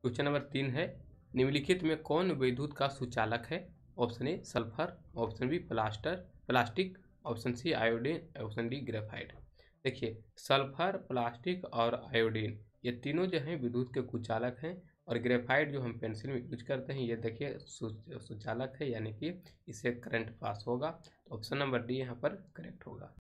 Question number 3 है, निम्नलिखित में कौन विद्युत का सुचालक है? Option A sulphur, option B plastic, option C iodine, option D graphite. देखिए, सल्फर, प्लास्टिक और आयोडीन ये तीनों जो हैं विद्युत के कुचालक हैं, और ग्रेफाइट जो हम पेंसिल में यूज करते हैं ये देखिए सुचालक है, यानी कि इससे करंट पास होगा। तो ऑप्शन नंबर डी यहाँ पर करेक्ट होगा।